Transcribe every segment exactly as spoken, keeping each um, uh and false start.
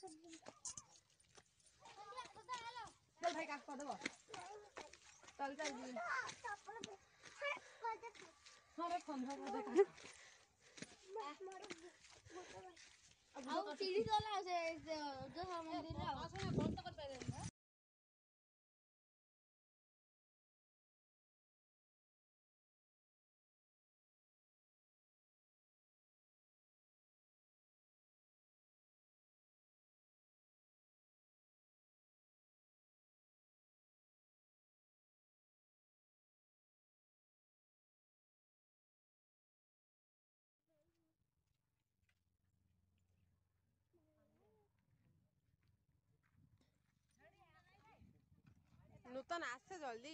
चल भाई काट दो चल चल जी हां रे संधा को देख अब सीढ़ी चला से जो मंदिर रा आसने बंद कर पाए ना नूतन आसे जल्दी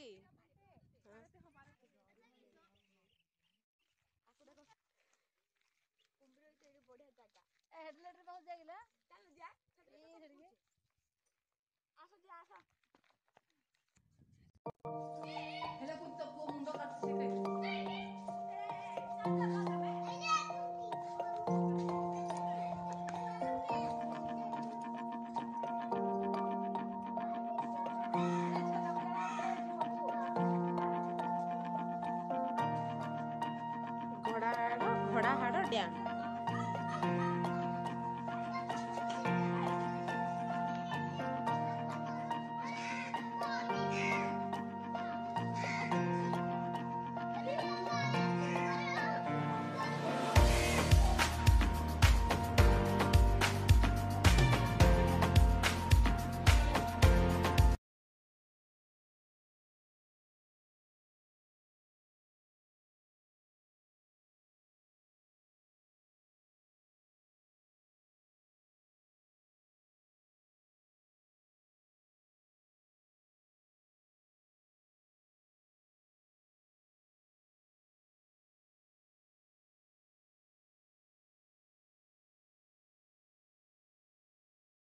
बढ़िया जगह हेडलाइट पास जाइला चल जा ए हेडके आसो जा आसो हेले कुछ तो को मुंडो काट से घोड़ा हाड़ घोड़ा हाड़ डैम